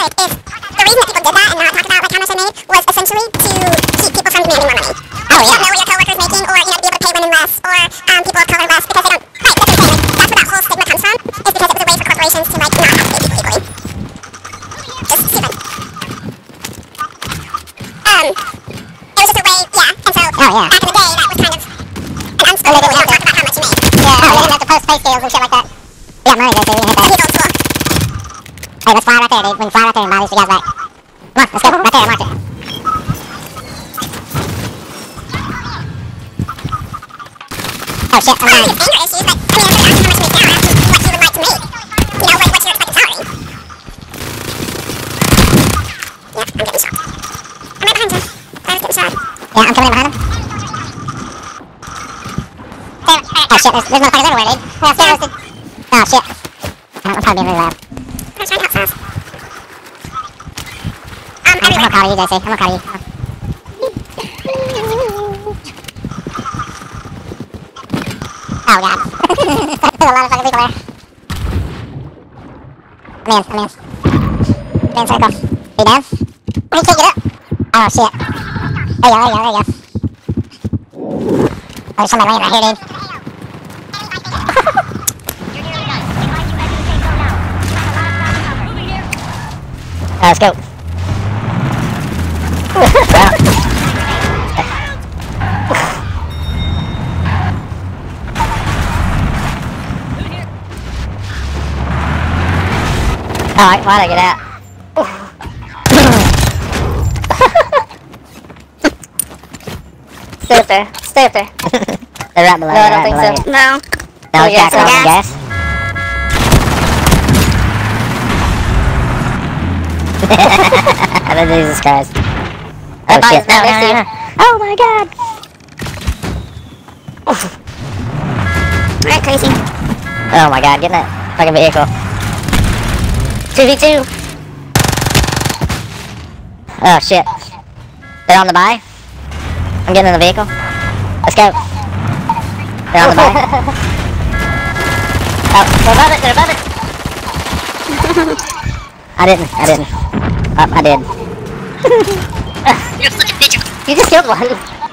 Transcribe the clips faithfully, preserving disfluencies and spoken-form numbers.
like, if the reason that people did that and not talk about, like, how much I made was essentially to keep people from demanding more money. Oh, yeah. You don't know what your coworker's making, or, you know, to be able to pay women less, or um, people of color less, because they don't... Right, that's what I'm saying. Like, that's where that whole stigma comes from, is because it was a way for corporations to, like, not have to pay people equally. Just stupid. Um, it was just a way, yeah, and so, oh, yeah. Back in the day, that was kind of an unspoken rule. You don't talk about how much you made. Yeah, oh, they didn't have to post pay scales and shit like that. We got money there, so we can hit that. He's old school. Hey, let's fly right there, dude. We can fly right there and buy these two guys back. Come on, let's go. Right there, I marked it. Oh shit, I'm dying. Anger issues, but, I mean, instead of asking how much you make now, ask what you would like to make. You know, like, what's your expected salary? Yeah, I'm getting shot. I'm right behind you. I was getting shot. Yeah, I'm coming in behind him. There, oh shit, there's, there's motherfuckers everywhere, dude. Yeah, stay roasted. Oh shit. I'm probably being really loud. I'm trying to help fast. Um, I'm gonna call you, J C. I'm gonna call you. Oh god. There's a lot of fucking people there. I'm in, I'm in. I'm in circle. Are you down? Oh, he can't get up. Oh shit. There you go, there you go, there you go. Oh, there's somebody laying right here, dude. Uh, let's go. Alright, why'd I get out? Stay up there. Stay up there. They're right below. No, I don't think so. You. No. No, it's gas. Gas. gas. Jesus Christ. Oh shit. No, no, no, no. Oh my god. Alright, crazy. Oh my god, get in that fucking vehicle. two v two. Oh shit. They're on the buy. I'm getting in the vehicle. Let's go. They're on the buy. Oh, they're above it, they're above it. I didn't, I didn't. Oh, I did. You're a fucking bitch. You just killed one.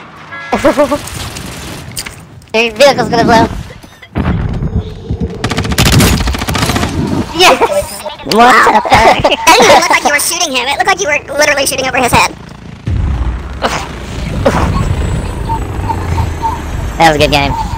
Your vehicle's gonna blow. Yes! What wow. the fuck? It didn't even look like you were shooting him. It looked like you were literally shooting over his head. That was a good game.